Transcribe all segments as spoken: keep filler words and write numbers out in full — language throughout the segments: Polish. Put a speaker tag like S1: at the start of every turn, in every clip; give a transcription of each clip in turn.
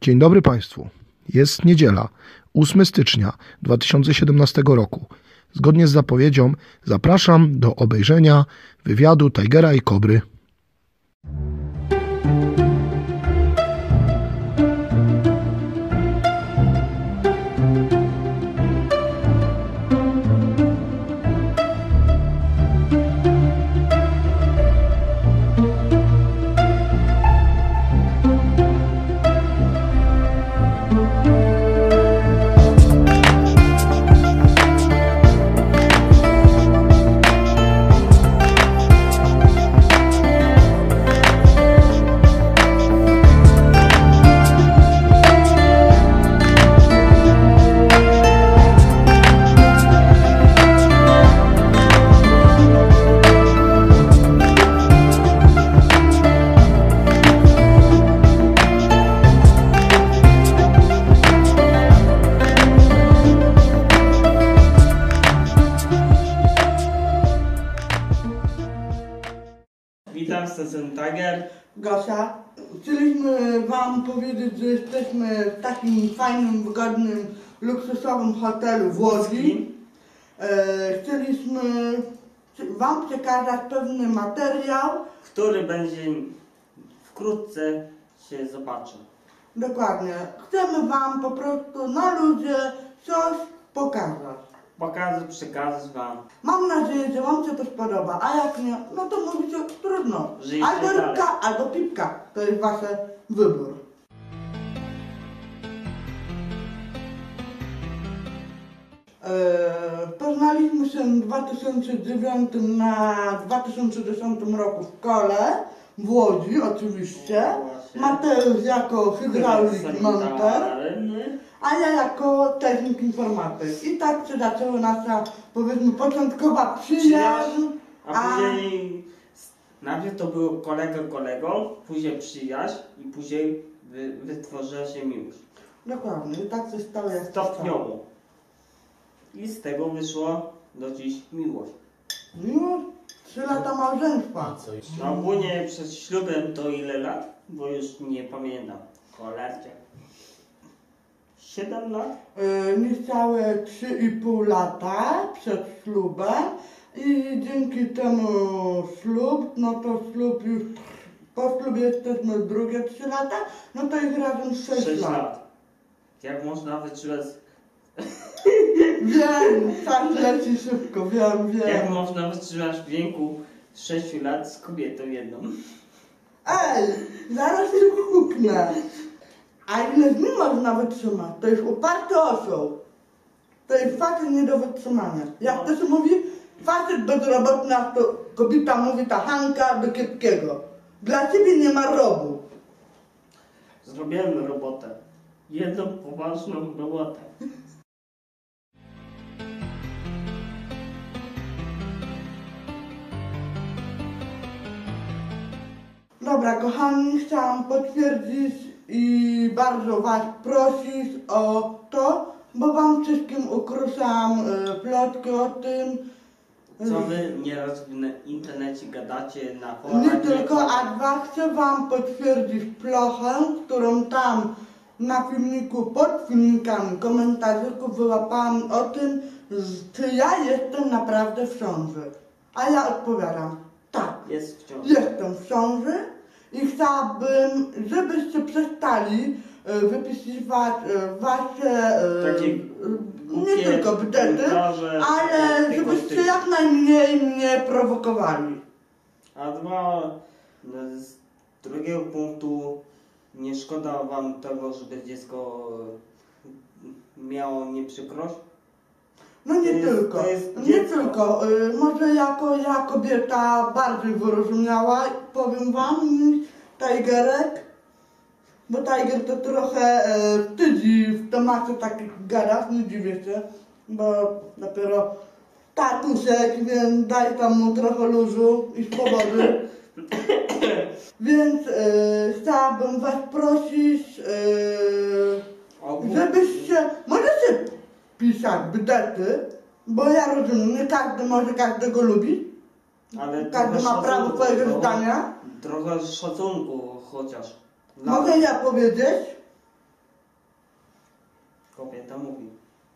S1: Dzień dobry Państwu. Jest niedziela, ósmego stycznia dwa tysiące siedemnastego roku. Zgodnie z zapowiedzią zapraszam do obejrzenia wywiadu Tigera i Kobry.
S2: Witam, jestem Tiger.
S3: Gosia, chcieliśmy Wam powiedzieć, że jesteśmy w takim fajnym, wygodnym, luksusowym hotelu w Łodzi. E, chcieliśmy Wam przekazać pewny materiał,
S2: który będzie wkrótce się zobaczy.
S3: Dokładnie. Chcemy Wam po prostu na luzie coś pokazać.
S2: Pokażę, przekazać Wam.
S3: Mam nadzieję, że Wam się to spodoba, a jak nie, no to mówicie trudno.
S2: Żyjcie
S3: Albo
S2: dalej.
S3: rybka, albo pipka. To jest Wasz wybór. Eee, poznaliśmy się w dwa tysiące dziewiątym na dwa tysiące dziesiątym roku w szkole, w Łodzi oczywiście. Mateusz jako hydraulik monter, a ja jako technik informatyk. I tak się zaczęła nasza, powiedzmy, początkowa przyjaźń.
S2: A później, najpierw to było kolega kolegą, później przyjaźń i później wy, wytworzyła się miłość.
S3: Dokładnie, i tak się stało jak
S2: Stopniowo. I z tego wyszło do dziś miłość.
S3: Miłość? Trzy lata małżeństwa.
S2: No ogólnie przed ślubem to ile lat? Bo już nie pamiętam. Cholercie. Siedem lat?
S3: Yy, niecałe trzy i pół lata przed ślubem i dzięki temu ślub, no to ślub już, po ślubie jesteśmy drugie trzy lata, no to jest razem sześć lat.
S2: lat. Jak można wytrzymać...
S3: Wiem, tak leci szybko, wiem, wiem.
S2: Jak można wytrzymać w wieku sześciu lat z kobietą jedną?
S3: Ej, zaraz się huknę. A ile z nim można wytrzymać? To jest uparty osioł. To jest facet nie do wytrzymania. Jak to się mówi? Facet bezrobotny, a to kobieta mówi ta Hanka do kiepskiego. Dla ciebie nie ma robu.
S2: Zrobiłem robotę. Jedną poważną robotę.
S3: Dobra, kochani, chciałam potwierdzić i bardzo Was prosić o to, bo Wam wszystkim ukruszam y, plotki o tym.
S2: Co wy nieraz w internecie gadacie na forach?
S3: Nie tylko, a dwa, chcę Wam potwierdzić plochę, którą tam na filmiku, pod filmikami komentarzyków wyłapałam o tym, czy ja jestem naprawdę w ciąży. A ja odpowiadam, tak,
S2: Jest w ciąży.
S3: jestem w ciąży i chciałabym, żebyście przestali y, wypisywać y, wasze, y,
S2: Takie
S3: y, nie
S2: głupie
S3: tylko bdety,
S2: komentarze,
S3: ale
S2: tego
S3: żebyście
S2: typu.
S3: jak najmniej mnie prowokowali.
S2: A dwa, no, z drugiego punktu, nie szkoda wam tego, żeby dziecko miało nieprzykrość?
S3: No nie
S2: To jest-
S3: tylko,
S2: to jest
S3: nie
S2: dziecko.
S3: tylko. Y, może jako ja kobieta bardziej wyrozumiała, powiem Wam, niż Tigerek. Bo Tiger to trochę y, wstydzi w temacie takich gadać, nie dziwię się, bo dopiero tatusiek, więc daj tam mu trochę luzu i swobody. Więc y, chciałabym Was prosić, y, żebyście, możecie pisać bdety, bo ja rozumiem, nie każdy może każdego lubić,
S2: Ale
S3: każdy ma prawo
S2: szacunku,
S3: swojego
S2: no.
S3: zdania.
S2: Trochę szacunku chociaż.
S3: Mogę ja powiedzieć?
S2: kobieta mówi.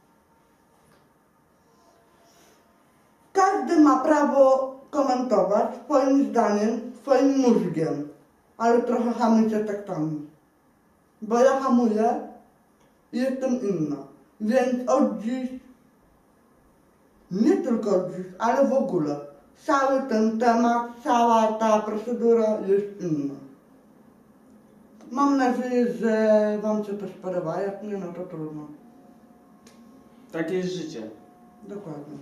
S3: Każdy ma prawo komentować swoim zdaniem, swoim mózgiem, ale trochę hamujcie taktami. Bo ja hamuję i jestem inna. Więc od dziś, nie tylko od dziś, ale w ogóle, cały ten temat, cała ta procedura jest inna. Mam nadzieję, że Wam się to spodoba. Jak nie, no to trudno.
S2: Takie jest życie.
S3: Dokładnie.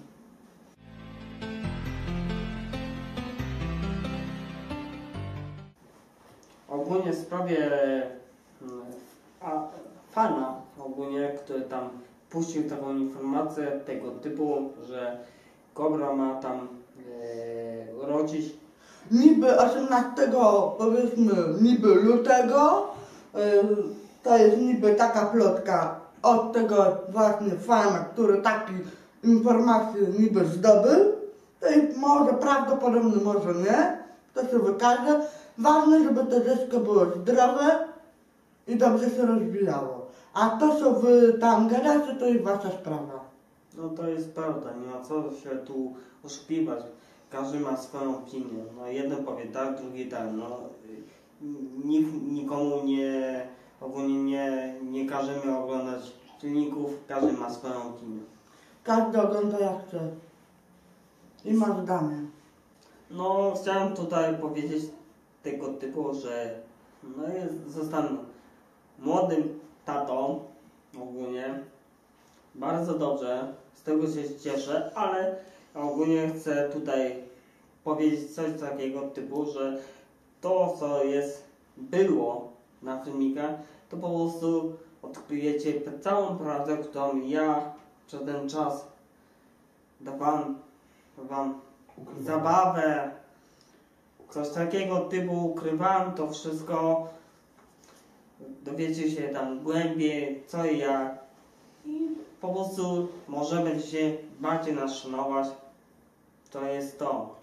S2: Ogólnie w sprawie mm, a, fana, ogólnie, który tam puścił taką informację tego typu, że Kobra ma tam e, rodzić.
S3: Niby osiemnastego, powiedzmy, niby lutego, yy, to jest niby taka plotka od tego właśnie fana, który taki informację niby zdobył. To jest może prawdopodobnie, może nie, to się wykaże. Ważne, żeby to dziecko było zdrowe i dobrze się rozwijało. A to, co wy tam gadacie, to jest wasza sprawa.
S2: No to jest prawda, nie ma co się tu oszukiwać. Każdy ma swoją opinię. No jeden powie tak, drugi tak. No, nikt nikomu nie, ogólnie nie, nie każemy oglądać filmików, każdy ma swoją opinię.
S3: Każdy ogląda jak chce. I ma zdanie.
S2: No chciałem tutaj powiedzieć tego typu, że no jest, zostanę młodym tatą ogólnie. Bardzo dobrze, z tego się cieszę, ale ogólnie chcę tutaj powiedzieć coś takiego typu, że to, co jest, było na filmikach, to po prostu odkryjecie całą prawdę, którą ja przez ten czas dawałem wam zabawę, coś takiego typu, ukrywałem to wszystko, dowiecie się tam głębiej, co i jak i po prostu może będziecie bardziej nas szanować. To jest to.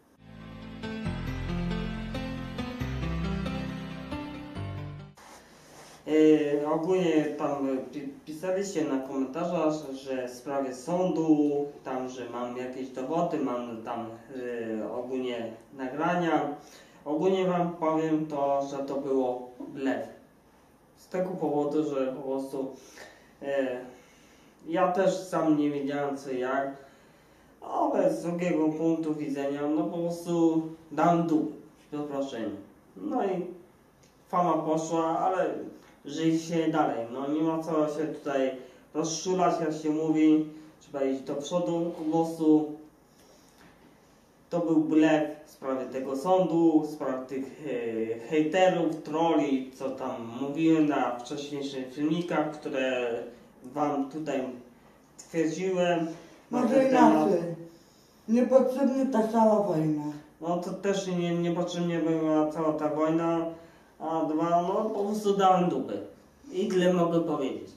S2: Yy, ogólnie tam pi pisaliście na komentarzach, że w sprawie sądu, tam, że mam jakieś dowody, mam tam yy, ogólnie nagrania. Ogólnie wam powiem to, że to było blef. Z tego powodu, że po prostu yy, ja też sam nie wiedziałem co i jak, ale z drugiego punktu widzenia, no po prostu dam dół, przeproszenie. No i fama poszła, ale żyje się dalej. No nie ma co się tutaj rozczulać, jak się mówi, trzeba iść do przodu, po prostu to był blef w sprawie tego sądu, w sprawie tych e, hejterów, trolli, co tam mówiłem na wcześniejszych filmikach, które wam tutaj twierdziłem.
S3: Może inaczej. Niepotrzebnie ta cała wojna.
S2: No to też nie, niepotrzebnie była cała ta wojna, a dwa, no po prostu dałem dupy. I tyle mogę powiedzieć.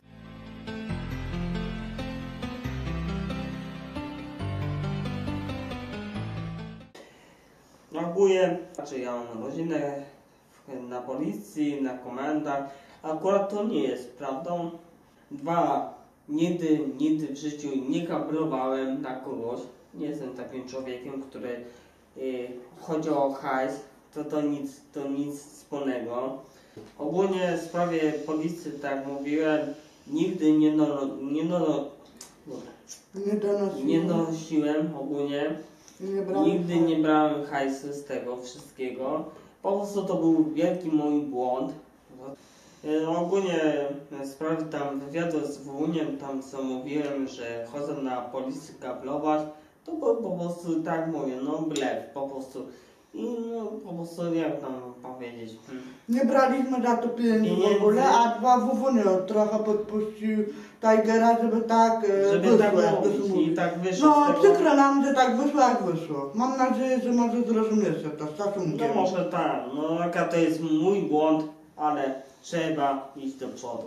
S2: Ogólnie, znaczy ja mam rodzinę na policji, na komendach. Akurat to nie jest prawdą. Dwa, nigdy, nigdy w życiu nie kablowałem na kogoś. Nie jestem takim człowiekiem, który y, chodzi o hajs. To, to, nic, to nic wspólnego. Ogólnie w sprawie policji, tak jak mówiłem, nigdy nie, no, nie, no,
S3: Nie donosiłem.
S2: nie donosiłem ogólnie.
S3: Nie brałem
S2: Nigdy nie brałem hajsu z tego wszystkiego. Po prostu to był wielki mój błąd. E, ogólnie w sprawie tam wywiadu z Wuniem, tam co mówiłem, że chodzę na policję kablować, to było po prostu tak mówię, no blef, po prostu. I no, po prostu jak tam powiedzieć. Hmm.
S3: Nie braliśmy za to pieniędzy
S2: Pieniędzy.
S3: w ogóle, a dwa W W nie trochę podpuścił Tigera, żeby tak e,
S2: Żeby
S3: wyszło,
S2: tak
S3: jak to się
S2: mówić
S3: mówi.
S2: i tak wyszło
S3: No
S2: z tego.
S3: przykro nam, że tak wyszło, jak wyszło. Mam nadzieję, że może zrozumiecie to z szacunkiem.
S2: No może tak, no jaka to jest mój błąd, ale trzeba iść do przodu.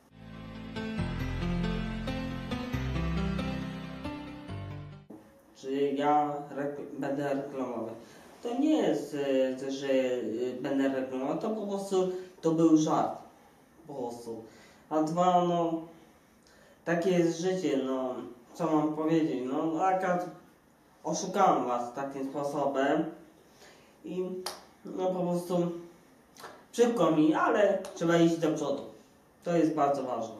S2: Czy ja rek- będę reklamowy? To nie jest, e, że e, będę reklamował, to po prostu to był żart. Po prostu. A dwa, no takie jest życie, no co mam powiedzieć, no akurat oszukałem was takim sposobem i no po prostu przykro mi, ale trzeba iść do przodu. To jest bardzo ważne.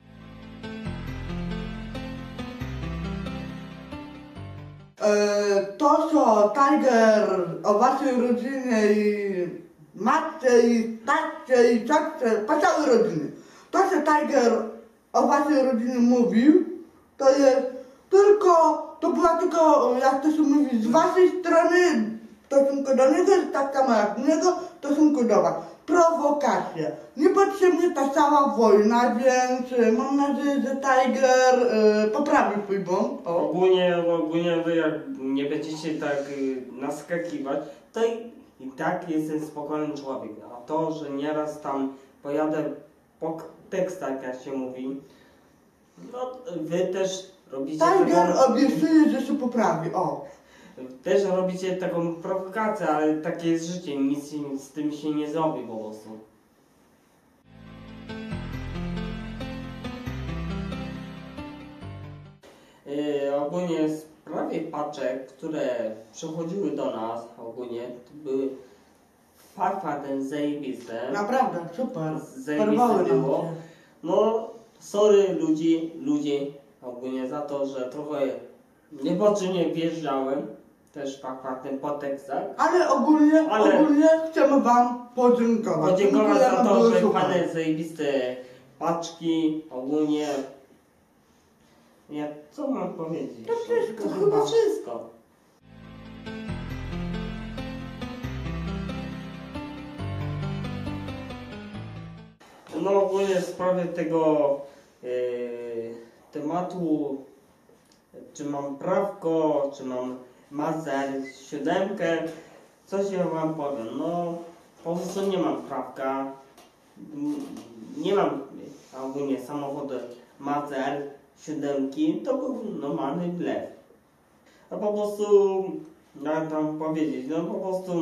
S3: E, to, co Tiger o waszej rodzinie i matce i tatce i ciotce, po całej rodziny. To, co Tiger o waszej rodzinie mówił, to jest tylko, to była tylko, jak to się mówi, z waszej strony w stosunku do niego jest tak samo jak do niego w stosunku do was. Prowokacja. Niepotrzebnie ta cała wojna, więc y, mam nadzieję, że Tiger y, poprawi swój błąd. O.
S2: Ogólnie, ogólnie wy jak nie będziecie tak y, naskakiwać, to i, i tak jestem spokojny człowiek. A to, że nieraz tam pojadę po tekstach, jak się mówi, no wy też robicie
S3: Tiger
S2: taką,
S3: obiecuje, że się poprawi. O.
S2: też robicie taką prowokację, ale takie jest życie, nic się- z tym się nie zrobi po prostu. Yy, ogólnie w sprawie paczek, które przychodziły do nas, ogólnie to były faktem zajebiste.
S3: Naprawdę, super.
S2: Zajebiste
S3: Porwały nam
S2: było.
S3: się.
S2: No, sorry ludzi, ludzie ogólnie za to, że trochę niepotrzebnie wjeżdżałem, też faktem po tekstach.
S3: Ale ogólnie,
S2: Ale-
S3: ogólnie chcemy wam podziękować.
S2: Podziękować za
S3: Dziękujemy,
S2: to,
S3: było
S2: że
S3: super.
S2: fajne, zajebiste paczki, ogólnie. Ja co mam powiedzieć?
S3: To wszystko
S2: To
S3: chyba.
S2: chyba wszystko. No ogólnie w sprawie tego yy, tematu, czy mam prawko, czy mam Mazda siódemkę, coś ja wam powiem. No po prostu nie mam prawka, m, nie mam ogólnie samochodu Mazda siódemki, to był normalny blef. A po prostu, jak tam powiedzieć, no po prostu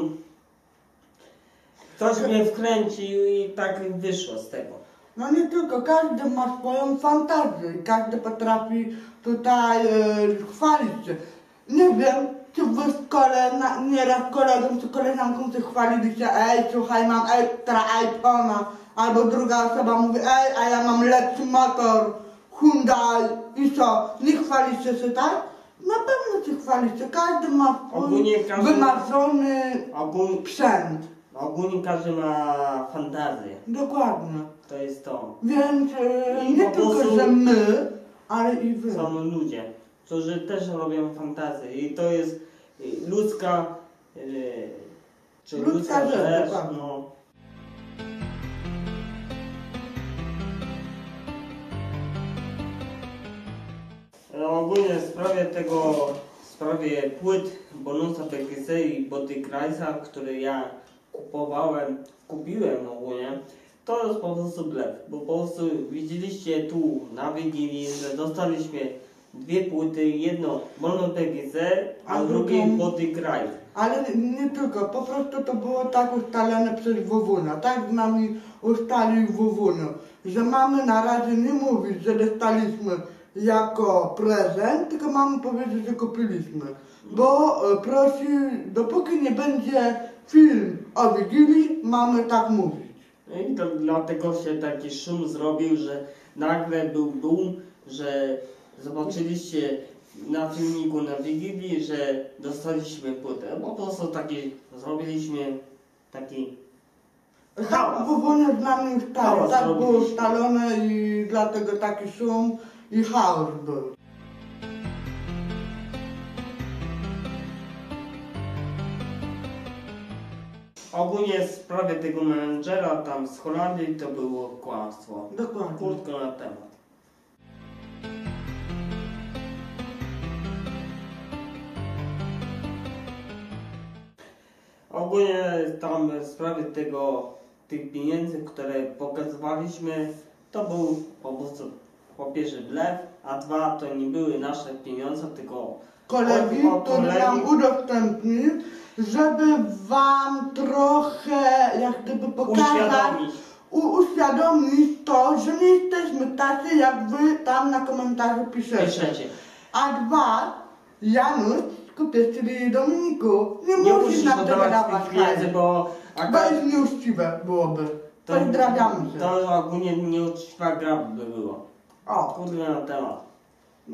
S2: ktoś mnie wkręcił i tak wyszło z tego.
S3: No nie tylko, każdy ma swoją fantazję i każdy potrafi tutaj e, chwalić się. Nie wiem, czy wy w szkole na, nieraz kolegom czy koleżankom się chwaliliście, ej, słuchaj, mam ekstra iPhone'a, albo druga osoba mówi, ej, a ja mam lepszy motor, Hyundai i co, nie chwalicie się tak? Na pewno się chwalicie, każdy ma swój
S2: Ogólnie każdy-
S3: wymarzony
S2: Ogólnie,
S3: sprzęt.
S2: ogólnie każdy ma fantazję,
S3: Dokładnie.
S2: to jest to.
S3: Więc e,
S2: I
S3: nie
S2: po
S3: tylko,
S2: prostu-
S3: że my, ale i wy.
S2: Są ludzie, którzy też robią fantazję i to jest y, ludzka, y, czy
S3: Ludzka
S2: ludzka
S3: rzecz,
S2: rzecz,
S3: dokładnie.
S2: no. No, ogólnie w sprawie tego, w sprawie płyt Bonusa B G C i Body Kreisa, które ja kupowałem, kupiłem ogólnie, to jest po prostu blef, bo po prostu widzieliście tu na Wigilii, że dostaliśmy dwie płyty, jedno Bonus B G C, a,
S3: A
S2: drugie
S3: drugą-
S2: Body Kreis.
S3: Ale nie tylko, po prostu to było tak ustalone przez Wowuna, tak z nami ustalił Wowuna, że mamy na razie nie mówić, że dostaliśmy jako prezent, tylko mamy powiedzieć, że kupiliśmy. Bo e, prosi, dopóki nie będzie film o Wigilii, mamy tak mówić.
S2: No i to, dlatego się taki szum zrobił, że nagle był boom, że zobaczyliście na filmiku na Wigilii, że dostaliśmy płytę. Po prostu taki zrobiliśmy taki
S3: Tak,
S2: hałas.
S3: Wowuna z nami ustalił,
S2: Hałas
S3: tak było
S2: robiliśmy.
S3: ustalone i dlatego taki szum i chaos był.
S2: Ogólnie w sprawie tego menedżera tam z Holandii to było kłamstwo.
S3: Dokładnie.
S2: Krótko na temat. Ogólnie tam w sprawie tego, tych pieniędzy, które pokazywaliśmy, to był po prostu po pierwsze blef, a dwa to nie były nasze pieniądze, tylko
S3: kolegi,
S2: od- od
S3: który
S2: kolegi.
S3: nam udostępnił, żeby wam trochę jak gdyby pokazać,
S2: uświadomić.
S3: u- uświadomić to, że nie jesteśmy tacy, jak wy tam na komentarzu piszecie.
S2: Piszecie.
S3: A dwa, Janusz, kupię ciebie Dominiku. Nie,
S2: Nie
S3: musisz
S2: musisz
S3: nam tego
S2: oddawać
S3: dawać
S2: tych pieniędzy,
S3: hajs.
S2: bo
S3: Bo
S2: akurat
S3: jest nieuczciwe byłoby.
S2: to,
S3: Pozdrawiamy się.
S2: to ogólnie nieuczciwa gra by było.
S3: O,
S2: Kurde na temat.
S3: no.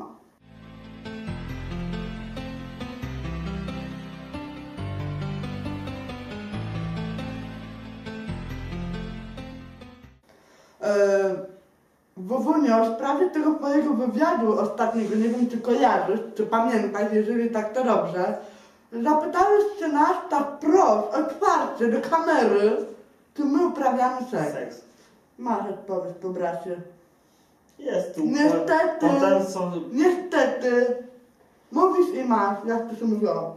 S3: Eee, Wowunio, w sprawie tego twojego wywiadu ostatniego, nie wiem czy kojarzysz, czy pamiętasz, jeżeli tak to dobrze, zapytałeś się nas tak prosto, otwarcie do kamery, czy my uprawiamy seks.
S2: Seks.
S3: Masz odpowiedź po bracie.
S2: Jest tu.
S3: Niestety.
S2: Potem są...
S3: Niestety, mówisz i masz, jak to się mówiło.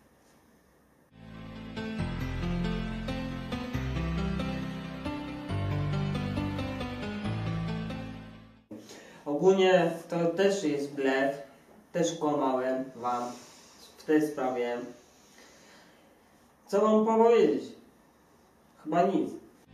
S2: Ogólnie to też jest blef. Też kłamałem wam w tej sprawie. Co mam powiedzieć? Chyba nic.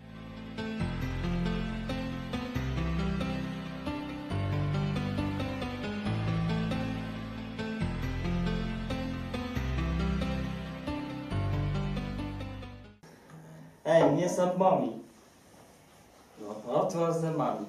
S2: Ej, nie zębami. No, no to z zębami.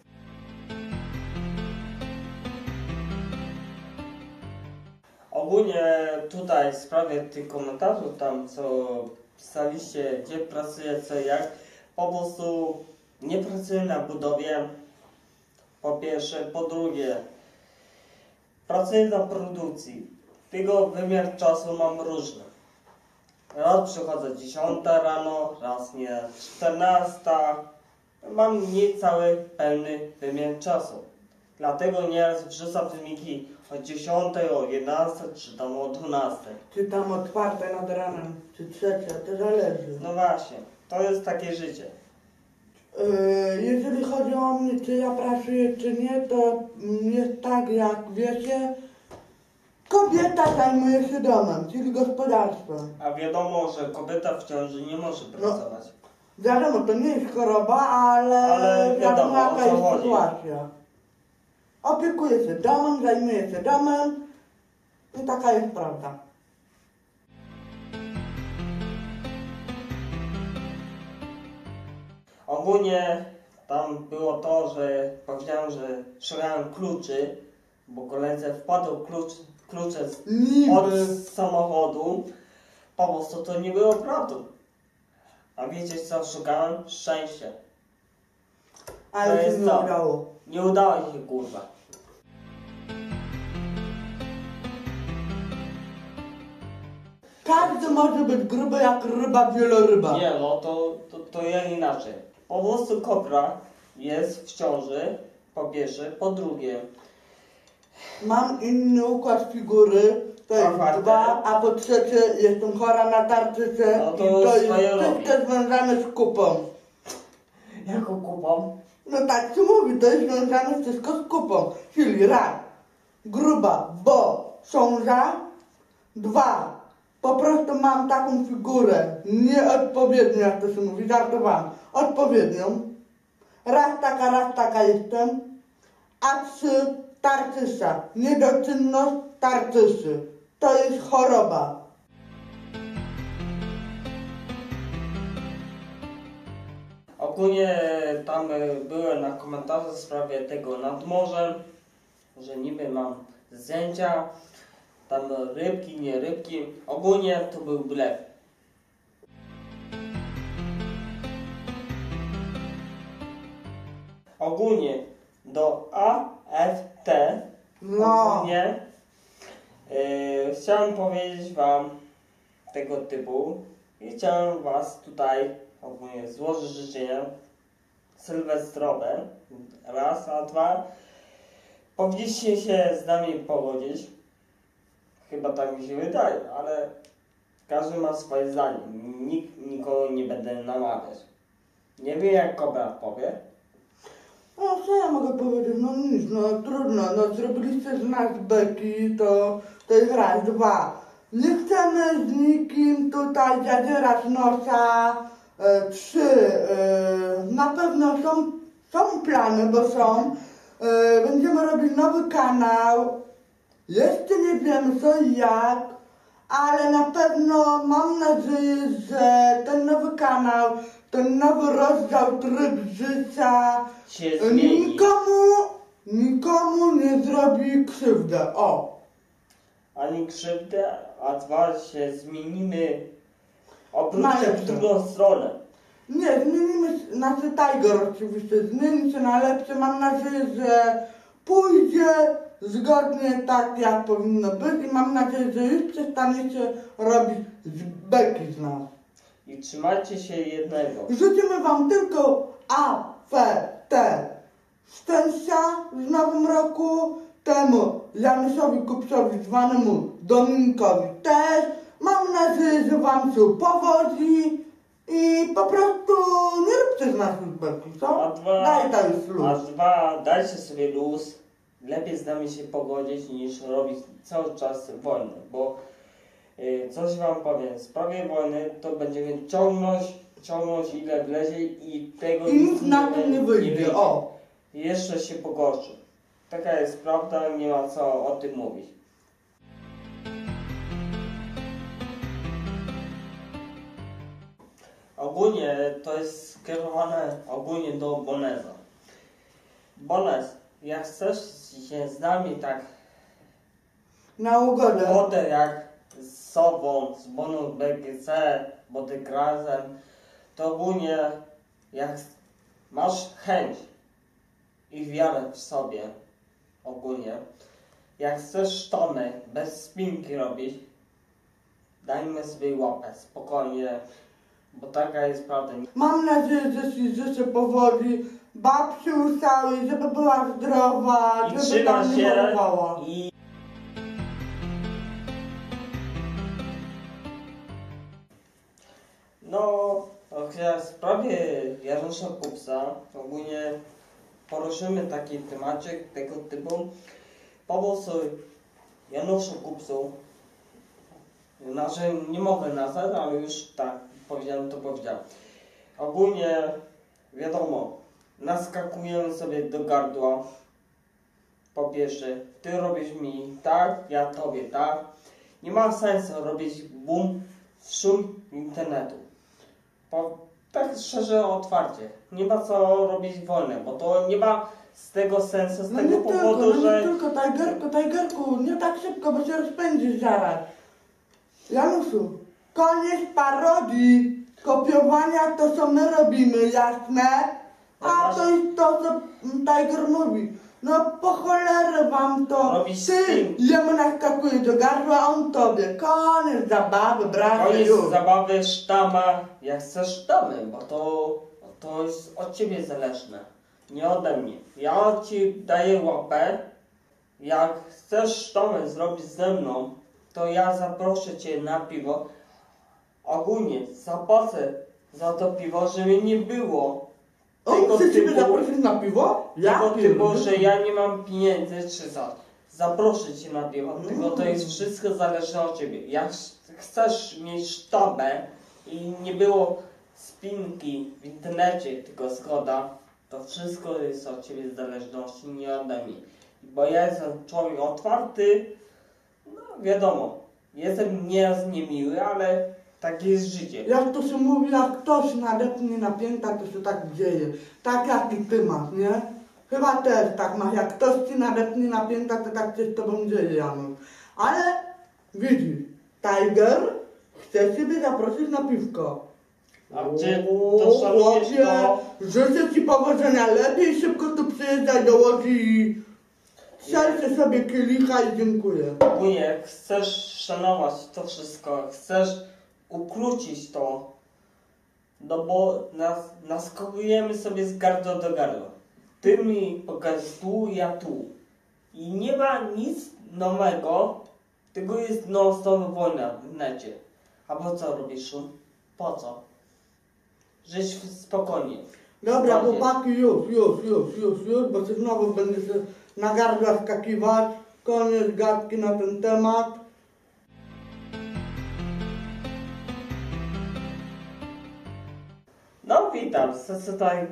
S2: Ogólnie tutaj w sprawie tych komentarzy tam co pisaliście, gdzie pracuję, co jak, po prostu nie pracuję na budowie, po pierwsze, po drugie pracuję na produkcji, tego wymiar czasu mam różny. Raz przychodzę dziesiąta rano, raz nie czternasta, mam niecały pełny wymiar czasu. Dlatego nieraz wrzucam filmiki o dziesiątej, o jedenastej, czy tam o dwunastej.
S3: Czy tam o czwartej nad ranem, czy trzecia, to zależy.
S2: No właśnie, to jest takie życie.
S3: Yy, jeżeli chodzi o mnie, czy ja pracuję, czy nie, to mm, jest tak, jak wiecie, kobieta zajmuje się domem, czyli gospodarstwem.
S2: A wiadomo, że kobieta w ciąży nie może pracować.
S3: Wiadomo, to nie jest choroba, ale,
S2: Ale wiadomo, o
S3: jaka
S2: co
S3: jest
S2: chodzi.
S3: sytuacja. Opiekuje się domem, zajmuje się domem i taka jest prawda.
S2: Ogólnie tam było to, że powiedziałem, że szukałem kluczy, bo koledze wpadł klucz, klucze z,
S3: Niby.
S2: od samochodu. Po prostu to nie było prawdą. A wiecie co szukałem? Szczęście.
S3: Ale
S2: to
S3: się
S2: jest
S3: nie
S2: to.
S3: udało.
S2: Nie udało się, kurwa.
S3: Każdy może być gruby jak ryba wieloryba.
S2: Nie, no to, to, to ja inaczej. Po prostu kobra jest w ciąży, po pierwsze, po drugie.
S3: Mam inny układ figury, to jest
S2: Otwarte.
S3: dwa, a po trzecie jestem chora na tarczycę
S2: No to
S3: i to jest
S2: swoje robi.
S3: wszystko związane z kupą.
S2: Jaką kupą?
S3: No tak się mówi, to jest związane wszystko z kupą, czyli raz, gruba, bo ciąża, dwa, po prostu mam taką figurę nieodpowiednią, jak to się mówi, żartowałam, odpowiednią, raz taka, raz taka jestem, a trzy, tarczysa, niedoczynność tarczysy, to jest choroba.
S2: Ogólnie tam e, byłem na komentarze w sprawie tego nad morzem, że niby mam zdjęcia, tam rybki, nie rybki. Ogólnie to był blef. Ogólnie do A F T
S3: No.
S2: ogólnie e, chciałem powiedzieć wam tego typu i chciałem was tutaj ogólnie złożyć życzenia sylwestrowe, raz, a dwa, powinniście się z nami pogodzić, chyba tak mi się wydaje, ale każdy ma swoje zdanie, nikt nikogo nie będę namawiać. Nie wiem jak Kobra powie.
S3: No co ja mogę powiedzieć, no nic, no trudno, no zrobiliście z nas beki, to, to jest raz, dwa. Nie chcemy z nikim tutaj zadzierać nosa, e, trzy, e, na pewno są, są plany, bo są. E, będziemy robić nowy kanał. Jeszcze nie wiemy co i jak, ale na pewno mam nadzieję, że ten nowy kanał, ten nowy rozdział, tryb życia
S2: Się zmieni.
S3: nikomu, nikomu nie zrobi krzywdę. O!
S2: Ani krzywdę, a dwa się zmienimy,
S3: Na
S2: obróćcie w
S3: lepsze.
S2: drugą stronę.
S3: Nie, zmienimy się, znaczy Tiger oczywiście, zmieni się na lepsze. Mam nadzieję, że pójdzie zgodnie tak, jak powinno być i mam nadzieję, że już przestaniecie robić z beki z nas.
S2: I trzymajcie się jednego.
S3: Życzymy Wam tylko A, F, T, szczęścia w nowym roku, temu Januszowi Kupcowi zwanemu Dominikowi też. Mam nadzieję, że Wam się powodzi i po prostu nie róbcie z nas beki, co?
S2: A dwa,
S3: Daj tam już luz.
S2: a dwa, dajcie sobie luz. Lepiej z nami się pogodzić niż robić cały czas wojnę, bo y, coś wam powiem, w sprawie wojny to będziemy ciągnąć, ciągnąć ile wlezie i tego
S3: I nic na tym nie wyjdzie, o!
S2: Jeszcze się pogorszy. Taka jest prawda, nie ma co o tym mówić. Ogólnie to jest skierowane ogólnie do Boneza. Bonez, jak chcesz się z nami tak
S3: Na ugodę.
S2: wodę jak z sobą, z Boną B G C, Bodygrazem, to ogólnie jak masz chęć i wiarę w sobie, ogólnie, jak chcesz sztomy bez spinki robić, dajmy sobie łapę, spokojnie, bo taka jest prawda.
S3: Mam nadzieję, że Ci życzę powodzi, babci ustałej, żeby była zdrowa,
S2: I
S3: żeby
S2: trzyma
S3: tam nie
S2: się
S3: chorowała.
S2: i no, w sprawie Janusza Kupca ogólnie poruszymy taki temacie tego typu. Pomóc Januszu Kupcu, znaczy nie mogę nazwać, ale już tak powiedziałem, to powiedziałem. Ogólnie wiadomo, naskakujemy sobie do gardła. Po pierwsze, ty robisz mi tak, ja tobie tak. Nie ma sensu robić boom w szum internetu. Po, tak szczerze, otwarcie. Nie ma co robić wojnę, bo to nie ma z tego sensu, z
S3: No
S2: tego
S3: nie
S2: powodu,
S3: tylko, no
S2: że...
S3: nie tylko, Tigerku, Tigerku, nie tak szybko, bo się rozpędzisz zaraz. Januszu, koniec parodii, kopiowania to co my robimy, jasne? A to jest to, co Tiger mówi. No po cholerę wam to.
S2: Robisz
S3: Ty
S2: z tym.
S3: jemu naskakuje do gardła, a on tobie. Koniec zabawy, bracie,
S2: Koniec
S3: już.
S2: zabawy, sztama, jak chcesz sztamy, bo to, to jest od ciebie zależne, nie ode mnie. Ja ci daję łapę, jak chcesz sztamę zrobić ze mną, to ja zaproszę cię na piwo. Ogólnie zapłacę za to piwo, żeby nie było
S3: On
S2: tego
S3: chce ciebie
S2: typu,
S3: zaprosić na piwo? Ja
S2: tego typu,
S3: pierdolę.
S2: że ja nie mam pieniędzy czy za. Zaproszę cię na piwo,
S3: Mm.
S2: tylko to jest wszystko zależne od ciebie. Jak chcesz mieć sztabę i nie było spinki w internecie, tylko zgoda, to wszystko jest od ciebie w zależności, nie ode mnie. Bo ja jestem człowiek otwarty, no wiadomo, jestem nieraz niemiły, ale takie jest życie.
S3: Jak to się mówi, jak ktoś nadepnie na pięta, to się tak dzieje. Tak jak i ty masz, nie? Chyba też tak masz. Jak ktoś ci nadepnie na pięta, to tak się z tobą dzieje, Janusz. Ale widzisz, Tiger chce ciebie zaprosić na piwko.
S2: A gdzie
S3: O,
S2: to szanujesz
S3: chłopie,
S2: to?
S3: życzę ci powodzenia. Lepiej szybko tu przyjeżdżaj do Łodzi i strzelcie sobie kielicha i dziękuję.
S2: Ogólnie jak chcesz szanować to wszystko, chcesz ukrócić to, no bo nas, naskakujemy sobie z gardła do gardła. Ty mi pokaż tu, ja tu. I nie ma nic nowego, tylko jest non-stop wojna w necie. A po co robisz szum? Po co? Żyć spokojnie.
S3: Dobra,
S2: Spokojnie.
S3: chłopaki, już, już, już, już, już, bo się znowu będę się na gardła skakiwać. Koniec gadki na ten temat.
S2: No witam, to tutaj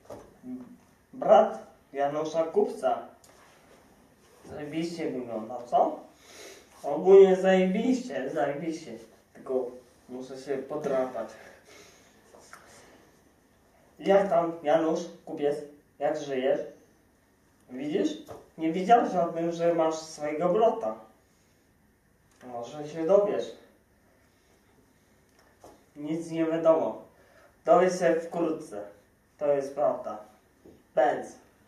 S2: brat Janusza Kupca. Zajebiście wygląda, co? Ogólnie zajebiście, zajebiście. Tylko muszę się podrapać. Jak tam, Janusz, Kupiec? Jak żyjesz? Widzisz? Nie wiedziałeś o tym, że masz swojego brata. Może się dowiesz. Nic nie wiadomo. Dowiesz się wkrótce. To jest prawda. Benz.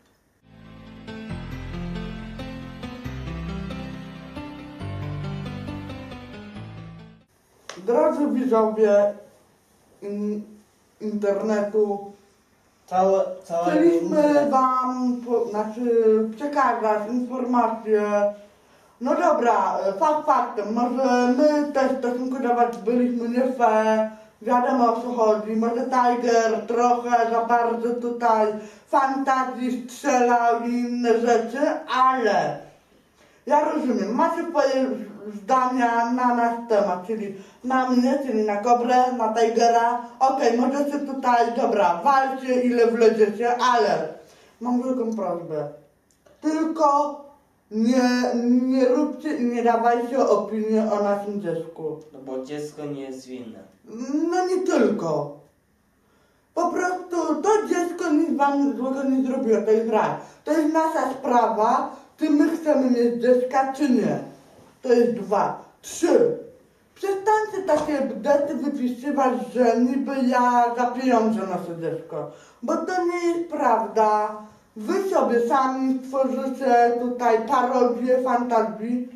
S3: Drodzy widzowie in, internetu,
S2: Całe, całe
S3: chcieliśmy wam, po, znaczy przekazać informacje. No dobra, fakt faktem, może my też w stosunku do was byliśmy nie fair, wiadomo o co chodzi, może Tiger trochę za bardzo tutaj fantazji strzelał i inne rzeczy, ale ja rozumiem, macie swoje zdania na nasz temat, czyli na mnie, czyli na Kobrę, na Tigera. Okej, okay, możecie tutaj, dobra, walcie ile wleziecie, ale mam wielką prośbę. Tylko nie, nie róbcie i nie dawajcie opinii o naszym dziecku.
S2: No bo dziecko nie jest winne.
S3: No nie tylko. Po prostu to dziecko nic wam złego nie zrobiło, to jest raz. To jest nasza sprawa, czy my chcemy mieć dziecka, czy nie. To jest dwa. Trzy. Przestańcie takie bdety wypisywać, że niby ja za pieniądze noszę dziecko. Bo to nie jest prawda. Wy sobie sami tworzycie tutaj parodię fantazji.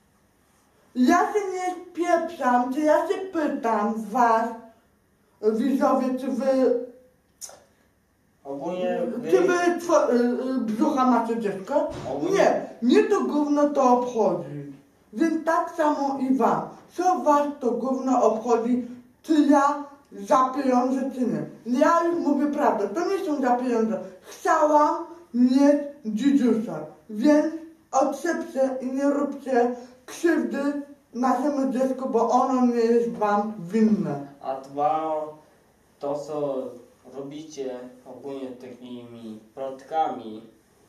S3: Ja się nie spieprzam, czy ja się pytam was, widzowie, czy wy...
S2: Ogólnie wy...
S3: Czy wy two, y, y, brzucha macie dziecko?
S2: Ogólnie...
S3: Nie, mnie to gówno to obchodzi. Więc tak samo i wam. Co was to gówno obchodzi, czy ja za pieniądze, czy nie? Ja już mówię prawdę, to nie są za pieniądze. Chciałam mieć dzidziusia, więc odszepcie i nie róbcie krzywdy naszemu dziecku, bo ono nie jest wam winne.
S2: A dwa, to co robicie ogólnie takimi plotkami,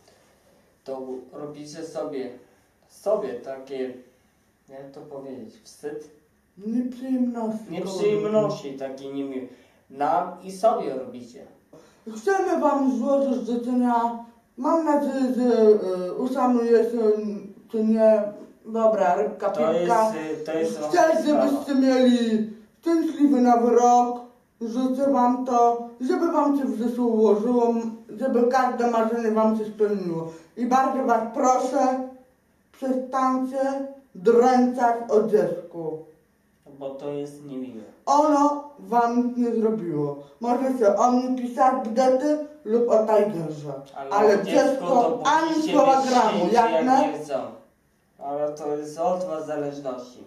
S2: to robicie sobie, sobie takie, jak to powiedzieć, wstyd?
S3: Nieprzyjemności.
S2: Nieprzyjemności takie nimi nam i sobie robicie.
S3: Chcemy wam złożyć życzenia. Mam nadzieję, że y, uszanujecie, czy nie. Dobra, rybka,
S2: To
S3: piłka.
S2: jest, to jest
S3: Chcę, żebyście mieli szczęśliwy nowy rok. Życzę wam to, żeby wam się w życiu ułożyło, żeby każde marzenie wam się spełniło. I bardzo was proszę, przestańcie dręczać o dziecku.
S2: Bo to jest niemiłe.
S3: Ono wam nic nie zrobiło. Możecie o mnie pisać bdety lub o Tigerze.
S2: Ale,
S3: Ale dziecko ani słowa gramu, jak
S2: jak
S3: nie?
S2: nie chcą. Ale to jest od was zależności.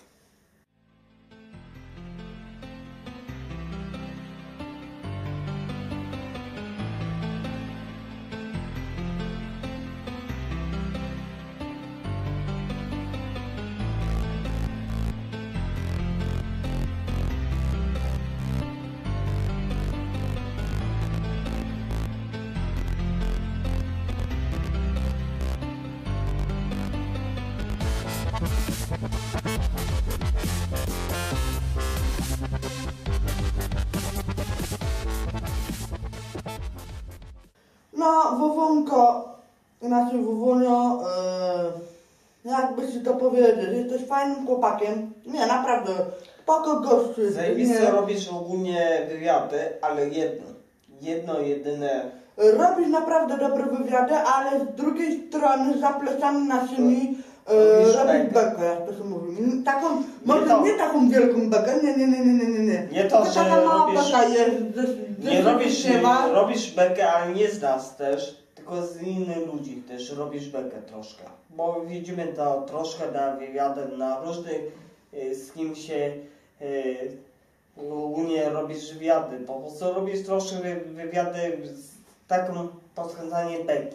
S3: No, Wowonko, inaczej Wowonio, yy, jakby ci to powiedzieć, jesteś fajnym chłopakiem. Nie, naprawdę, spoko gościu.
S2: Zajebiście robisz ogólnie wywiady, ale jedno, jedno jedyne.
S3: Robisz naprawdę dobre wywiady, ale z drugiej strony za plecami naszymi
S2: Robisz
S3: e, robisz
S2: bekę.
S3: bekę, jak to się mówi. Taką, może
S2: to.
S3: nie taką wielką bekę, nie, nie, nie, nie, nie, nie, nie.
S2: Nie to,
S3: Tylko
S2: że
S3: taka mała
S2: robisz-
S3: beka jest, że, że
S2: Nie
S3: się
S2: robisz,
S3: śpiewa.
S2: robisz bekę, ale nie z nas też, tylko z innych ludzi też robisz bekę troszkę. Bo widzimy to troszkę na wywiadach, na różnych, y, z kim się y, ogólnie robisz wywiady. Po prostu robisz troszkę wy- wywiady z taką podkręcaniem beki.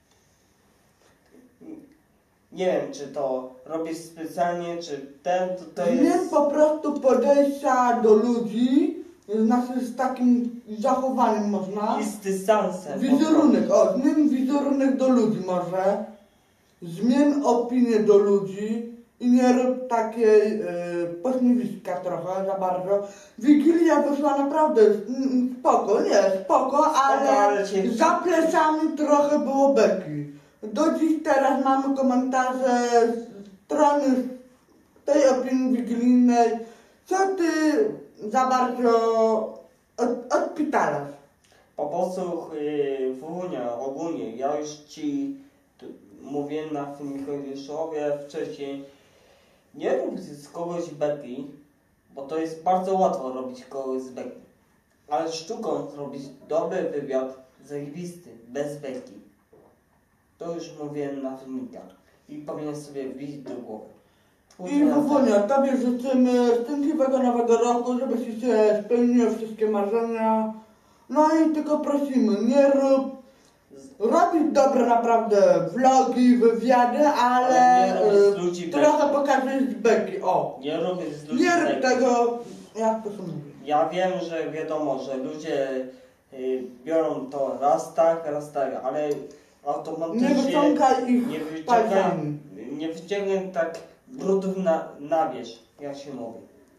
S2: Nie wiem, czy to robisz specjalnie, czy ten, to, to
S3: Nie
S2: jest...
S3: po prostu podejścia do ludzi, znaczy z takim zachowaniem można.
S2: I z dystansem.
S3: Wizerunek, o, zmień wizerunek do ludzi może. Zmień opinię do ludzi i nie rób takiej yy, pośmiewiska trochę za bardzo. Wigilia wyszła naprawdę mm, spoko, nie, spoko, ale,
S2: ale cię...
S3: za plecami trochę było beki. Do dziś teraz mamy komentarze z strony tej opinii wigilijnej. Co ty za bardzo od, odpitalasz?
S2: Po prostu yy, Wunia, ogólnie, ja już ci tu, mówiłem na filmiku Juszowie wcześniej, nie rób z kogoś beki, bo to jest bardzo łatwo robić kogoś z beki. Ale sztuką zrobić dobry wywiad, zajebisty, bez beki. To już mówiłem na filmikach i powinien sobie wbić do głowy.
S3: I Wunia, tobie życzymy szczęśliwego nowego roku, żeby ci się spełniły wszystkie marzenia. No i tylko prosimy, nie rób, robić dobre naprawdę vlogi, wywiady, ale,
S2: ale nie rób z ludzi
S3: y, trochę
S2: beki.
S3: pokażesz z beki, o.
S2: Nie robię z ludzi
S3: Nie rób
S2: beki.
S3: tego, jak to się mówi.
S2: Ja wiem, że wiadomo, że ludzie y, biorą to raz tak, raz tak, ale automatycznie
S3: Nie wyciągaj ich
S2: nie wyciągaj,
S3: palcami.
S2: nie wyciągaj tak brudów na, na wierzch, jak się mówi.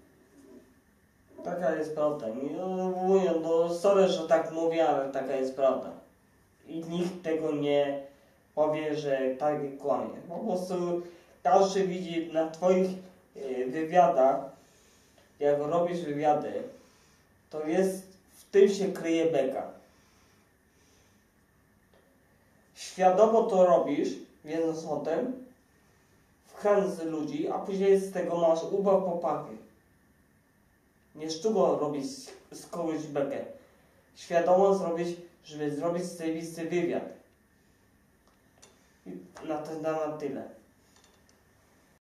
S2: Taka jest prawda. No, mówię, no sorry, że tak mówię, ale taka jest prawda. I nikt tego nie powie, że tak kłamie. Po prostu każdy widzi na twoich y, wywiadach, jak robisz wywiady, to jest, w tym się kryje beka. Świadomo to robisz, wiedząc o tym, wchęć ludzi, a później z tego masz ubaw popachy. Nie sztuką robić z kogoś bekę. Świadomo zrobić, żeby zrobić zajebisty wywiad. I na ten na tyle.